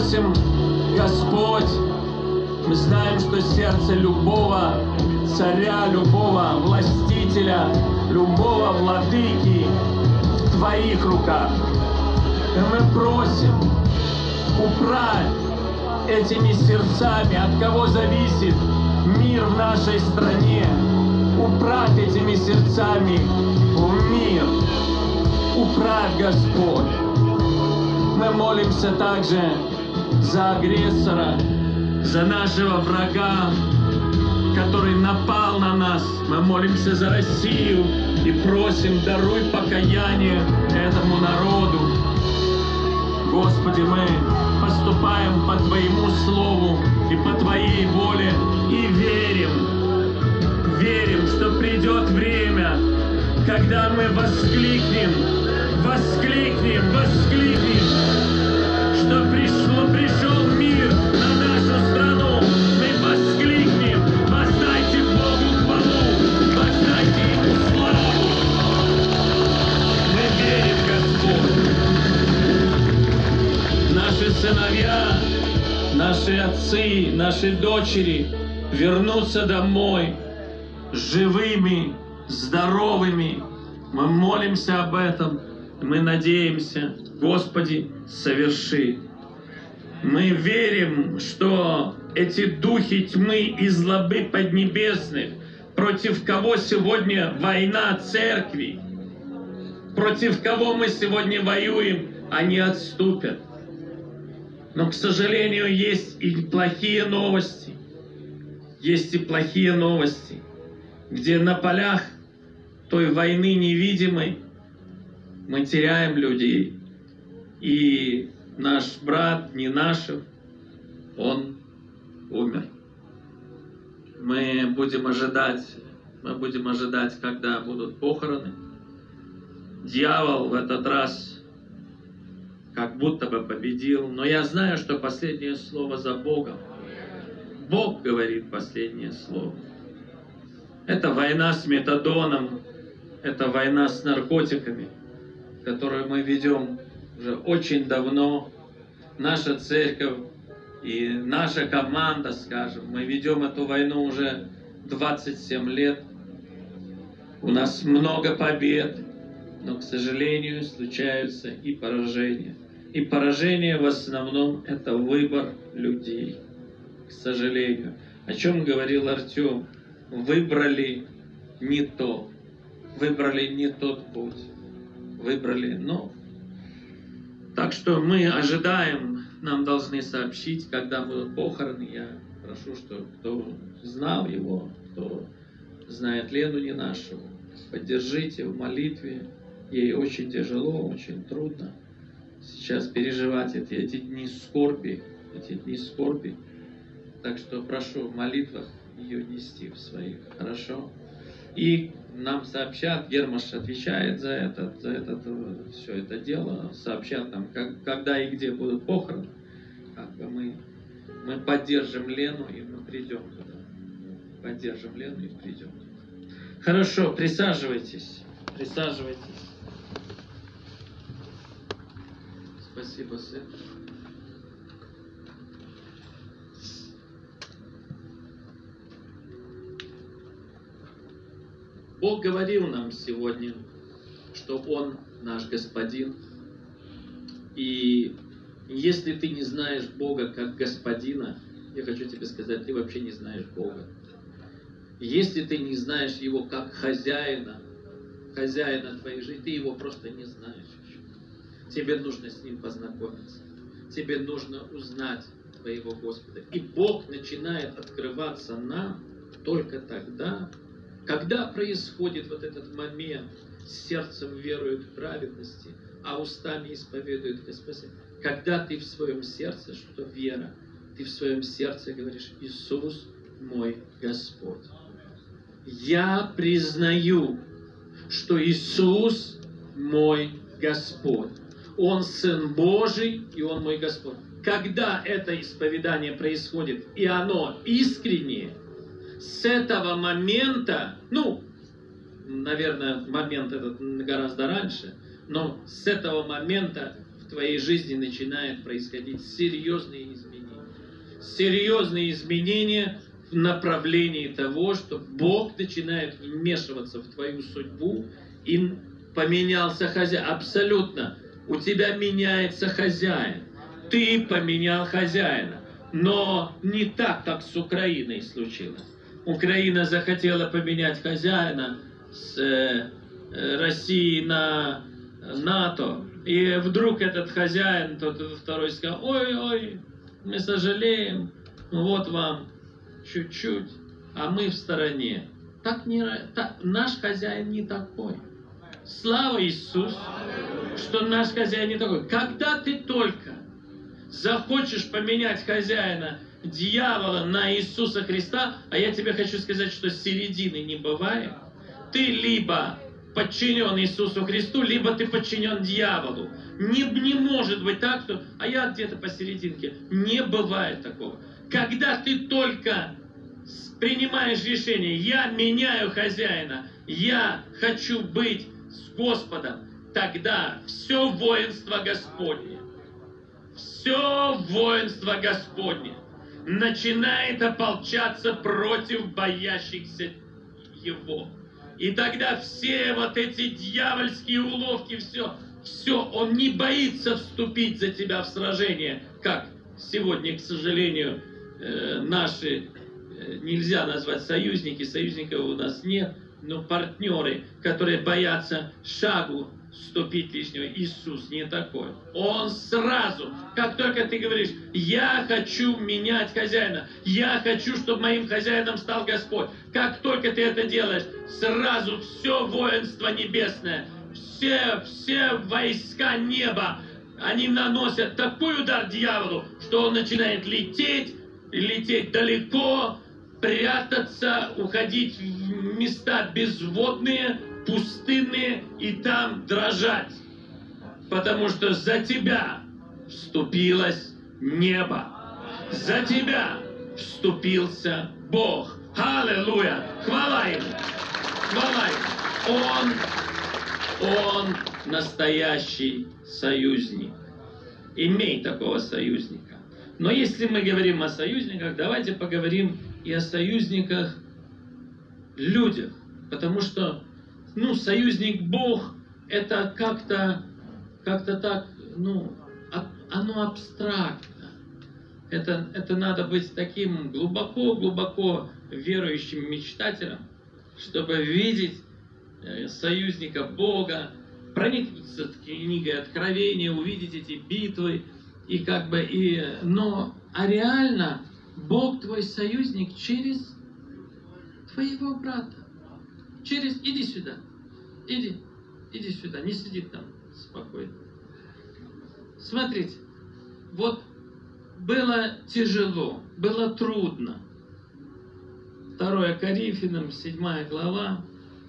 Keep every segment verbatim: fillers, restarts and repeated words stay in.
просим, Господь, мы знаем, что сердце любого царя, любого властителя, любого владыки в Твоих руках. И мы просим, управь этими сердцами, от кого зависит мир в нашей стране. Управь этими сердцами в мир. Управь, Господь. Мы молимся также за агрессора, за нашего врага, который напал на нас. Мы молимся за Россию и просим, даруй покаяние этому народу. Господи, мы поступаем по Твоему Слову и по Твоей воле и верим, верим, что придет время, когда мы воскликнем, воскликнем, воскликнем, что пришло, пришел мир на нашу страну. Мы воскликнем, воздайте Богу хвалу, воздайте Ему славу. Мы верим, Господь. Наши сыновья, наши отцы, наши дочери вернутся домой живыми, здоровыми. Мы молимся об этом, мы надеемся. Господи, соверши. Мы верим, что эти духи тьмы и злобы поднебесных, против кого сегодня война церкви, против кого мы сегодня воюем, они отступят. Но, к сожалению, есть и плохие новости. Есть и плохие новости, где на полях той войны невидимой мы теряем людей. И наш брат Нинашев, он умер. Мы будем ожидать, мы будем ожидать, когда будут похороны. Дьявол в этот раз как будто бы победил, но я знаю, что последнее слово за Богом. Бог говорит последнее слово. Это война с метадоном, это война с наркотиками, которую мы ведем уже очень давно. Наша церковь и наша команда, скажем, мы ведем эту войну уже двадцать семь лет. У нас много побед, но, к сожалению, случаются и поражения. И поражение в основном это выбор людей, к сожалению. О чем говорил Артем? Выбрали не то, выбрали не тот путь, выбрали, но... Так что мы ожидаем, нам должны сообщить, когда будут похороны. Я прошу, что кто знал его, кто знает Лену Нинашеву, поддержите в молитве. Ей очень тяжело, очень трудно сейчас переживать эти, эти дни скорби, эти дни скорби. Так что прошу в молитвах ее нести в своих, хорошо? И нам сообщат, Гермаш отвечает за это, за это, все это дело, сообщат нам, как, когда и где будут похороны. Как бы мы, мы поддержим Лену, и мы придем туда. Поддержим Лену и придем туда. Хорошо, присаживайтесь, присаживайтесь. Спасибо, сын. Бог говорил нам сегодня, что Он наш Господин. И если ты не знаешь Бога как Господина, я хочу тебе сказать, ты вообще не знаешь Бога. Если ты не знаешь Его как хозяина, хозяина твоей жизни, ты Его просто не знаешь еще. Тебе нужно с Ним познакомиться. Тебе нужно узнать твоего Господа. И Бог начинает открываться нам только тогда, когда происходит вот этот момент, сердцем верует в праведности, а устами исповедует Господь. Когда ты в своем сердце, что вера, ты в своем сердце говоришь: Иисус мой Господь. Я признаю, что Иисус мой Господь. Он Сын Божий, и Он мой Господь. Когда это исповедание происходит, и оно искреннее, с этого момента, ну, наверное, момент этот гораздо раньше, но с этого момента в в твоей жизни начинают происходить серьезные изменения. Серьезные изменения в направлении того, что Бог начинает вмешиваться в твою судьбу, и поменялся хозяин. Абсолютно. У тебя меняется хозяин. Ты поменял хозяина. Но не так, как с Украиной случилось. Украина захотела поменять хозяина с э, России на НАТО. И вдруг этот хозяин, тот второй сказал: ой-ой, мы сожалеем, вот вам чуть-чуть, а мы в стороне. Так не, так, наш хозяин не такой. Слава Иисусу, что наш хозяин не такой. Когда ты только захочешь поменять хозяина дьявола на Иисуса Христа, а я тебе хочу сказать, что середины не бывает, ты либо подчинен Иисусу Христу, либо ты подчинен дьяволу. Не, не может быть так, что а я где-то посерединке. Не бывает такого. Когда ты только принимаешь решение: я меняю хозяина, я хочу быть с Господом, тогда все воинство Господне, все воинство Господне начинает ополчаться против боящихся Его. И тогда все вот эти дьявольские уловки, все, все, он не боится вступить за тебя в сражение, как сегодня, к сожалению, наши, нельзя назвать союзники, союзников у нас нет, но партнеры, которые боятся шагу вступить лишнего. Иисус не такой. Он сразу, как только ты говоришь: я хочу менять хозяина, я хочу, чтобы моим хозяином стал Господь. Как только ты это делаешь, сразу все воинство небесное, все, все войска неба, они наносят такой удар дьяволу, что он начинает лететь, лететь далеко, прятаться, уходить в места безводные, пустынные, и там дрожать. Потому что за тебя вступилось небо. За тебя вступился Бог. Аллилуйя! Хвала Ему! Хвала Ему! Он, Он настоящий союзник. Имей такого союзника. Но если мы говорим о союзниках, давайте поговорим и о союзниках людях. Потому что, ну, союзник Бог, это как-то, как-то так, ну, оно абстрактно. Это, это надо быть таким глубоко-глубоко верующим мечтателем, чтобы видеть союзника Бога, проникнуться книгой Откровения, увидеть эти битвы, и как бы, и, но, а реально Бог твой союзник через твоего брата. Через, иди сюда, иди, иди сюда, не сиди там спокойно. Смотрите, вот было тяжело, было трудно. второе Коринфянам, седьмая глава,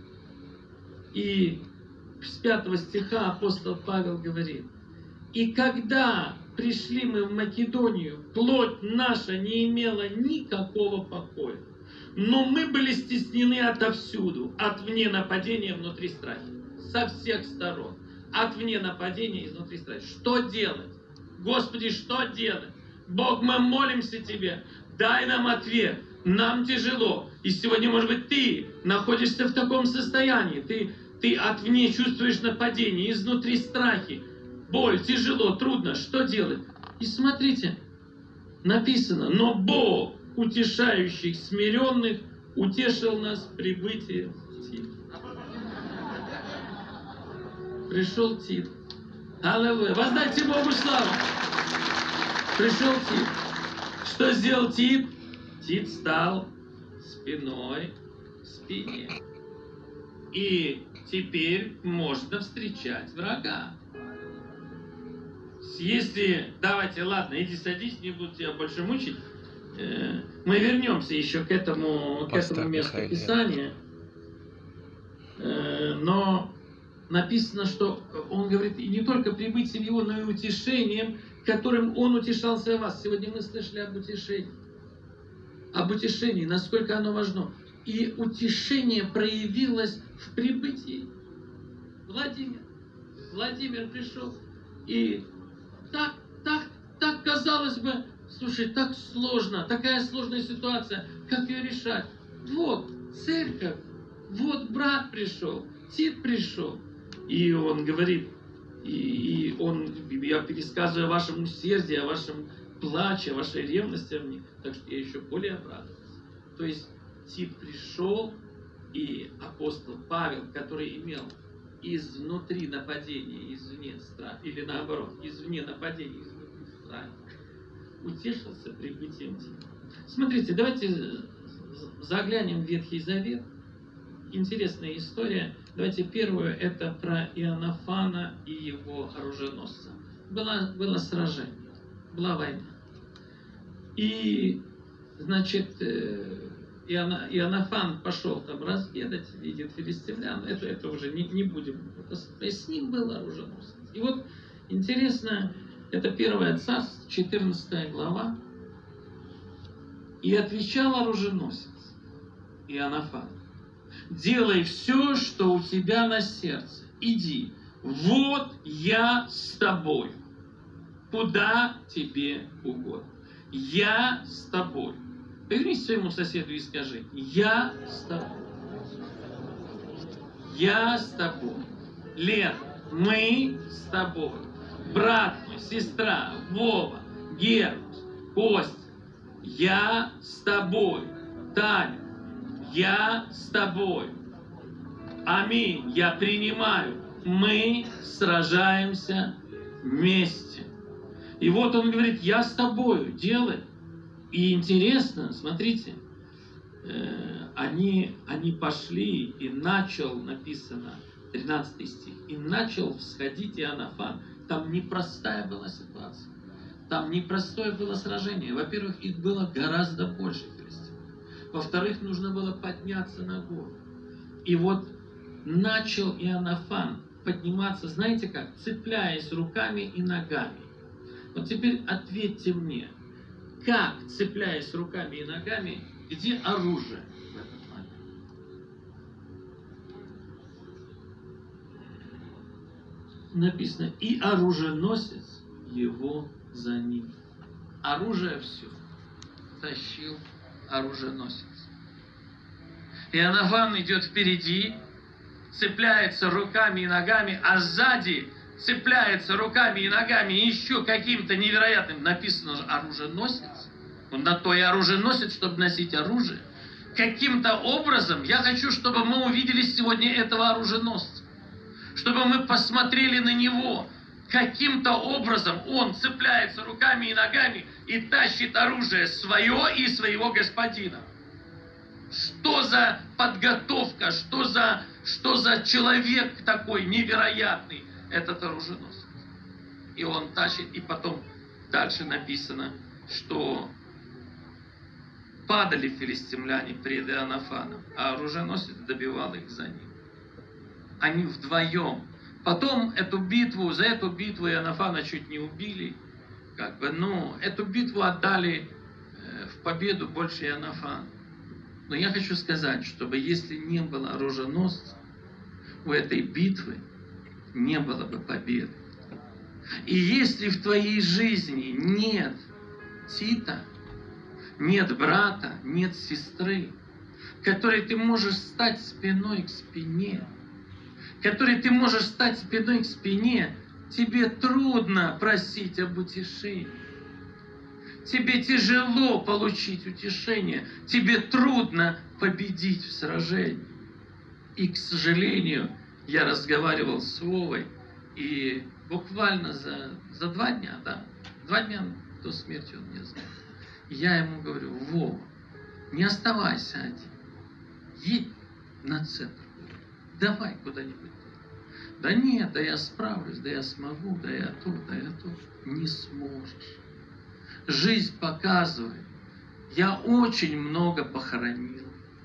и с пятого стиха апостол Павел говорит: «И когда пришли мы в Македонию, плоть наша не имела никакого покоя, но мы были стеснены отовсюду, от вне нападения, внутри страхи». Со всех сторон. От вне нападения, изнутри страхи. Что делать? Господи, что делать? Бог, мы молимся Тебе, дай нам ответ. Нам тяжело. И сегодня, может быть, ты находишься в таком состоянии. Ты, ты отвне чувствуешь нападение, изнутри страхи. Боль, тяжело, трудно. Что делать? И смотрите, написано: «Но Бог, утешающих смиренных, утешил нас прибытие Тит». Пришел Тит. Аллилуйя. Воздайте Богу славу. Пришел Тит. Что сделал Тит? Тит стал спиной к спине. И теперь можно встречать врага. Если, давайте, ладно, иди садись, не буду тебя больше мучить. Мы вернемся еще к этому, к этому месту Писания. Но написано, что он говорит, и не только прибытием его, но и утешением, которым он утешался о вас. Сегодня мы слышали об утешении. Об утешении, насколько оно важно. И утешение проявилось в прибытии. Владимир. Владимир пришел. И так, так, так, казалось бы, слушай, так сложно, такая сложная ситуация, как ее решать? Вот церковь, вот брат пришел, Тит пришел. И он говорит, и, и он, я пересказываю о вашем усердии, о вашем плаче, о вашей ревности в них, так что я еще более обрадовался. То есть Тит пришел, и апостол Павел, который имел изнутри нападение, извне страх, или наоборот, извне нападение, изнутри страх, утешился прибытием Тита. Смотрите, давайте заглянем в Ветхий Завет. Интересная история. Давайте первую, это про Иоаннафана и его оруженосца. Было, было сражение, была война. И, значит, Иоанна, Иоаннафан пошел там разведать, видит филистимлян. Это, это уже не, не будем. С ним был оруженосец. И вот интересно, это первое Царств, четырнадцатая глава. И отвечал оруженосец Иоаннафан: делай все, что у тебя на сердце. Иди, вот я с тобой, куда тебе угодно. Я с тобой. Повернись к своему соседу и скажи: я с тобой. Я с тобой. Лен, мы с тобой. Брат мой, сестра, Вова, Гермус, Костя, я с тобой. Таня, я с тобой. Аминь. Я принимаю. Мы сражаемся вместе. И вот он говорит: я с тобою, делай. И интересно, смотрите, э, они, они пошли, и начал, написано, тринадцатый стих, и начал всходить Иоаннафан. Там непростая была ситуация. Там непростое было сражение. Во-первых, их было гораздо больше филистимлян. Во-вторых, нужно было подняться на гору. И вот начал Иоаннафан подниматься, знаете как, цепляясь руками и ногами. Вот теперь ответьте мне, как, цепляясь руками и ногами, где оружие в этот момент? Написано: и оруженосец его за ним. Оружие все тащил оруженосец. Иоаннафан идет впереди, цепляется руками и ногами, а сзади цепляется руками и ногами еще каким-то невероятным, написано же, оруженосец. Он на то и оруженосец, чтобы носить оружие. Каким-то образом я хочу, чтобы мы увидели сегодня этого оруженосца. Чтобы мы посмотрели на него. Каким-то образом он цепляется руками и ногами и тащит оружие свое и своего господина. Что за подготовка, что за, что за человек такой невероятный, этот оруженосец. И он тащит, и потом дальше написано, что падали филистимляне пред Иоаннафаном, а оруженосец добивал их за ним. Они вдвоем. Потом эту битву, за эту битву Иоаннафана чуть не убили. Как бы, ну, эту битву отдали э, в победу больше Иоаннафан. Но я хочу сказать, чтобы если не было оруженосца, у этой битвы не было бы победы. И если в твоей жизни нет Тита, нет брата, нет сестры, которой ты можешь стать спиной к спине, которой ты можешь стать спиной к спине, тебе трудно просить об утешении. Тебе тяжело получить утешение, тебе трудно победить в сражении. И, к сожалению, я разговаривал с Вовой, и буквально за, за два дня, да, два дня до смерти он мне звонил. Я ему говорю: Вова, не оставайся один, едь на центр, давай куда-нибудь. Да нет, да я справлюсь, да я смогу, да я тут, да я тут. Не сможешь. Жизнь показывает. Я очень много похоронил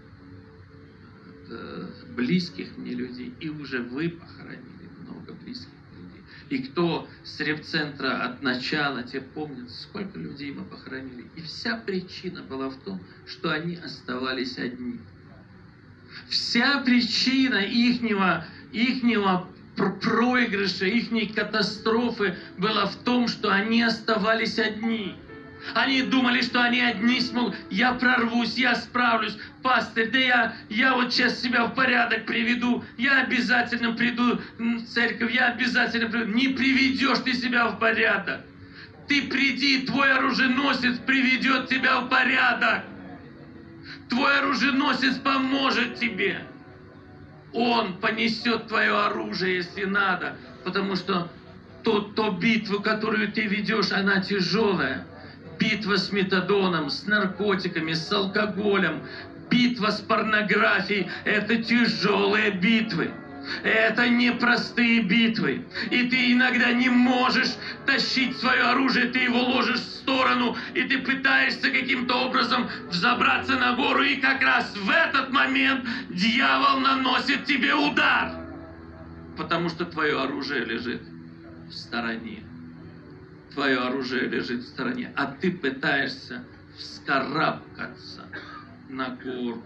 близких мне людей, и уже вы похоронили много близких людей. И кто с репцентра от начала, те помнят, сколько людей мы похоронили. И вся причина была в том, что они оставались одни. Вся причина ихнего, ихнего проигрыша, их катастрофы была в том, что они оставались одни. Они думали, что они одни смогут. Я прорвусь, я справлюсь. Пастырь, да я, я вот сейчас себя в порядок приведу. Я обязательно приду в церковь, я обязательно приду. Не приведешь ты себя в порядок. Ты приди, твой оруженосец приведет тебя в порядок. Твой оруженосец поможет тебе. Он понесет твое оружие, если надо. Потому что то, то битву, которую ты ведешь, она тяжелая. Битва с метадоном, с наркотиками, с алкоголем, битва с порнографией – это тяжелые битвы. Это непростые битвы. И ты иногда не можешь тащить свое оружие, ты его ложишь в сторону, и ты пытаешься каким-то образом взобраться на гору, и как раз в этот момент дьявол наносит тебе удар. Потому что твое оружие лежит в стороне. Твое оружие лежит в стороне, а ты пытаешься вскарабкаться на гору.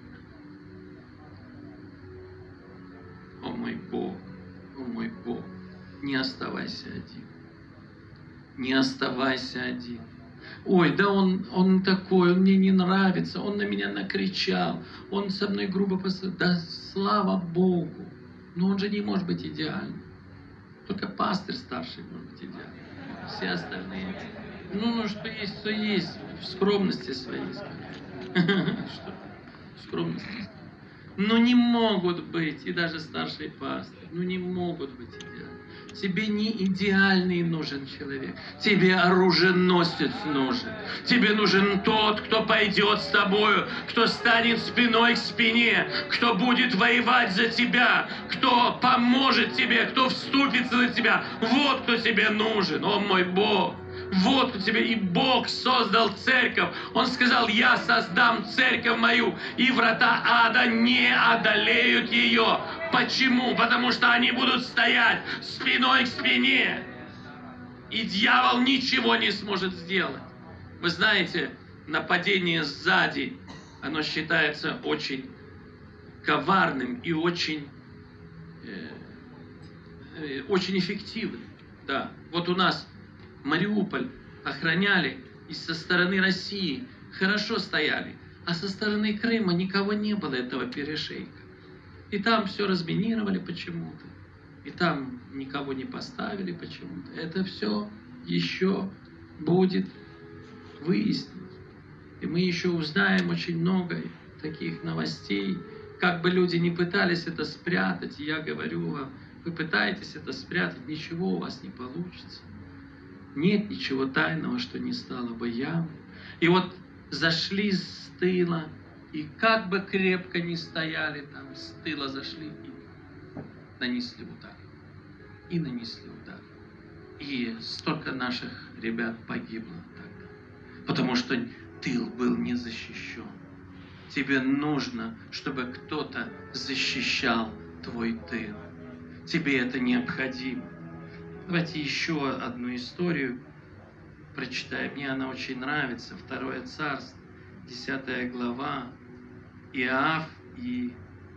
О мой Бог, о мой Бог, не оставайся один. Не оставайся один. Ой, да он, он такой, он мне не нравится, он на меня накричал, он со мной грубо поступил. Да слава Богу, но он же не может быть идеальным. Только пастырь старший может быть идеальным. Все остальные. Ну, ну, что есть, то есть. В скромности своей, скажем. Что? В скромности. Ну, не могут быть, и даже старший пастырь, ну, не могут быть идеальны. Тебе не идеальный нужен человек. Тебе оруженосец нужен. Тебе нужен тот, кто пойдет с тобою, кто станет спиной к спине, кто будет воевать за тебя, кто поможет тебе, кто вступится за тебя. Вот кто тебе нужен, о мой Бог. Вот кто тебе. И Бог создал церковь. Он сказал: я создам церковь мою, и врата ада не одолеют ее. Почему? Потому что они будут стоять спиной к спине. И дьявол ничего не сможет сделать. Вы знаете, нападение сзади, оно считается очень коварным и очень, э, э, очень эффективным. Да. Вот у нас Мариуполь охраняли, и со стороны России хорошо стояли, а со стороны Крыма никого не было, этого перешейка. И там все разминировали почему-то, и там никого не поставили почему-то. Это все еще будет выяснено. И мы еще узнаем очень много таких новостей. Как бы люди ни пытались это спрятать, я говорю вам, вы пытаетесь это спрятать, ничего у вас не получится. Нет ничего тайного, что не стало бы ямой. И вот зашли с тыла, и как бы крепко ни стояли там, с тыла зашли и нанесли удар. И нанесли удар. И столько наших ребят погибло тогда. Потому что тыл был не защищен. Тебе нужно, чтобы кто-то защищал твой тыл. Тебе это необходимо. Давайте еще одну историю прочитаем. Мне она очень нравится. Второе царство, десятая глава. Иоав и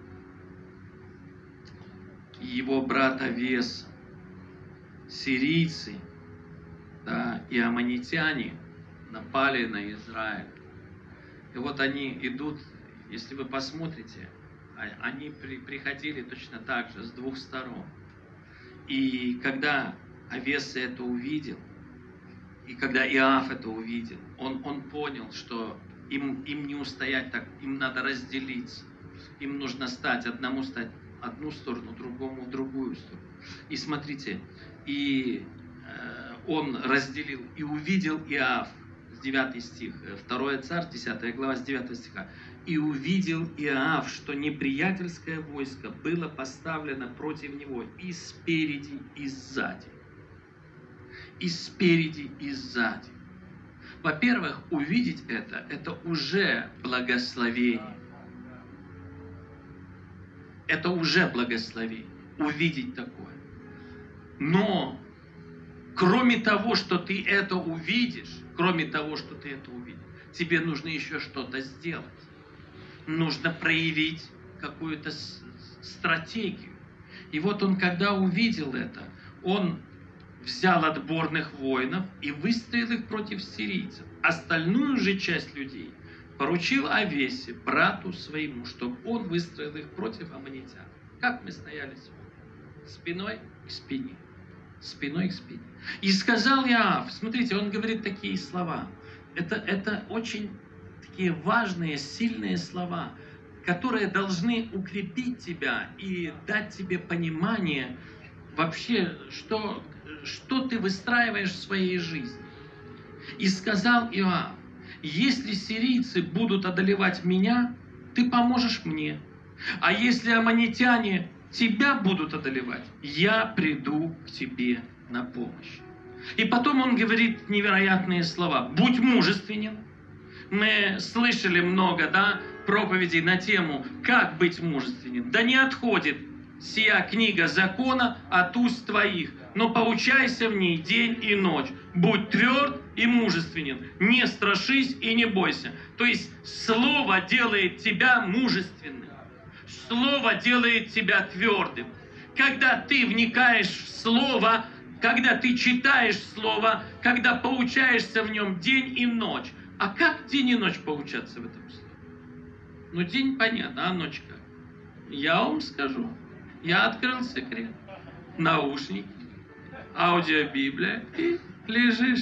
его брат Авес, сирийцы, да, и аммонитяне напали на Израиль. И вот они идут, если вы посмотрите, они при, приходили точно так же, с двух сторон. И когда Авес это увидел, и когда Иоав это увидел, он, он понял, что им, им не устоять так, им надо разделиться. Им нужно стать, одному стать одну сторону, другому в другую сторону. И смотрите, и э, он разделил, и увидел Иоав, девятый стих, второе царь, десятая глава, с девятого стиха. «И увидел Иоав, что неприятельское войско было поставлено против него и спереди, и сзади». И спереди, и сзади. Во-первых, увидеть это, это уже благословение. Это уже благословение, увидеть такое. Но, кроме того, что ты это увидишь, кроме того, что ты это увидишь, тебе нужно еще что-то сделать. Нужно проявить какую-то стратегию. И вот он, когда увидел это, он взял отборных воинов и выстроил их против сирийцев. Остальную же часть людей поручил Авесе, брату своему, чтобы он выстроил их против аммонитян. Как мы стояли сегодня? Спиной к спине. Спиной к спине. И сказал Иоав, смотрите, он говорит такие слова. Это, это очень такие важные, сильные слова, которые должны укрепить тебя и дать тебе понимание вообще, что, что ты выстраиваешь в своей жизни. И сказал Иоав, если сирийцы будут одолевать меня, ты поможешь мне. А если аммонитяне тебя будут одолевать, я приду к тебе на помощь. И потом он говорит невероятные слова. Будь мужественен. Мы слышали много, да, проповедей на тему, как быть мужественным. Да не отходит сия книга закона от уст твоих, но поучайся в ней день и ночь. Будь тверд и мужественен, не страшись и не бойся. То есть слово делает тебя мужественным. Слово делает тебя твердым. Когда ты вникаешь в слово, когда ты читаешь слово, когда поучаешься в нем день и ночь. А как день и ночь поучаться в этом слове? Ну, день понятно, а ночь как? Я вам скажу. Я открыл секрет. Наушники, аудиобиблия, и лежишь.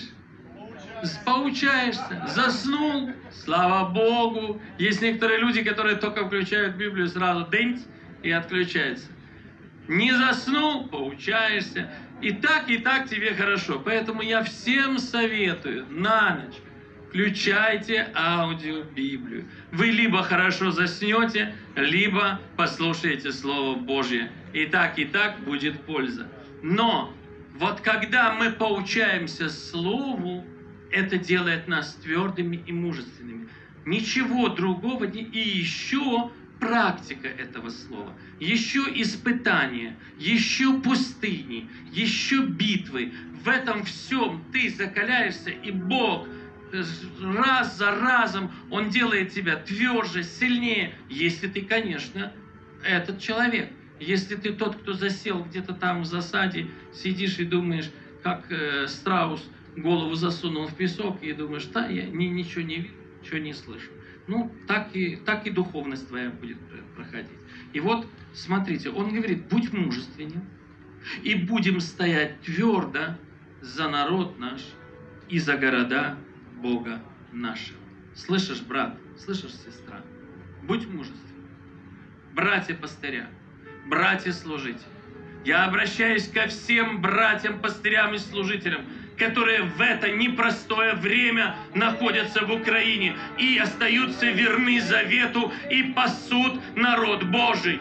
Поучаешься, заснул, слава Богу. Есть некоторые люди, которые только включают Библию, сразу дынь и отключаются. Не заснул, поучаешься. И так, и так тебе хорошо. Поэтому я всем советую на ночь включайте аудиобиблию. Вы либо хорошо заснете, либо послушаете Слово Божье. И так, и так будет польза. Но вот когда мы поучаемся Слову, это делает нас твердыми и мужественными. Ничего другого не... И еще практика этого слова, еще испытания, еще пустыни, еще битвы. В этом всем ты закаляешься, и Бог раз за разом, Он делает тебя тверже, сильнее, если ты, конечно, этот человек. Если ты тот, кто засел где-то там в засаде, сидишь и думаешь, как э, страус, голову засунул в песок, и думаешь, да, я ни, ничего не вижу, ничего не слышу. Ну, так и, так и духовность твоя будет проходить. И вот, смотрите, он говорит, будь мужественен, и будем стоять твердо за народ наш и за города Бога нашего. Слышишь, брат, слышишь, сестра? Будь мужественен. Братья-пастыря, братья-служители, я обращаюсь ко всем братьям, пастырям и служителям, которые в это непростое время находятся в Украине и остаются верны завету и пасут народ Божий.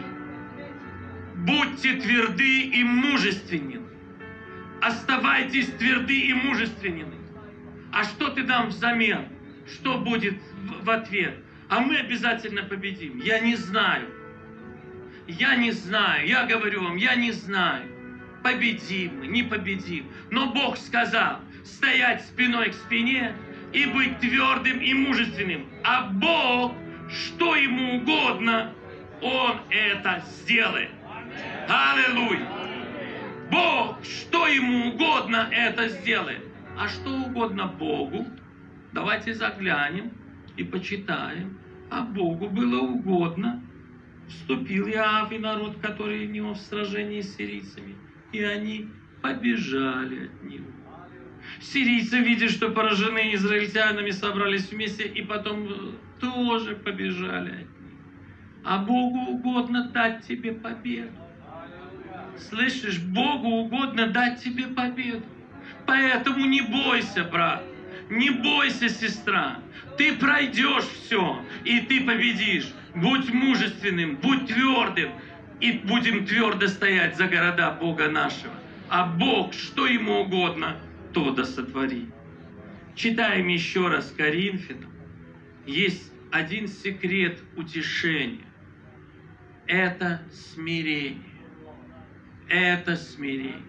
Будьте тверды и мужественны. Оставайтесь тверды и мужественны. А что ты дам взамен? Что будет в ответ? А мы обязательно победим. Я не знаю. Я не знаю. Я говорю вам, я не знаю. Победим мы, не победим. Но Бог сказал стоять спиной к спине и быть твердым и мужественным. А Бог, что Ему угодно, Он это сделает. Аллилуйя! Бог, что Ему угодно, это сделает. А что угодно Богу, давайте заглянем и почитаем. А Богу было угодно. Вступил Иоав и народ, который в него в сражении с сирийцами. И они побежали от него. Сирийцы, видя, что поражены израильтянами, собрались вместе и потом тоже побежали от них. А Богу угодно дать тебе победу. Слышишь, Богу угодно дать тебе победу. Поэтому не бойся, брат, не бойся, сестра. Ты пройдешь все, и ты победишь. Будь мужественным, будь твердым. И будем твердо стоять за города Бога нашего. А Бог, что Ему угодно, то да сотвори. Читаем еще раз Коринфянам. Есть один секрет утешения. Это смирение. Это смирение.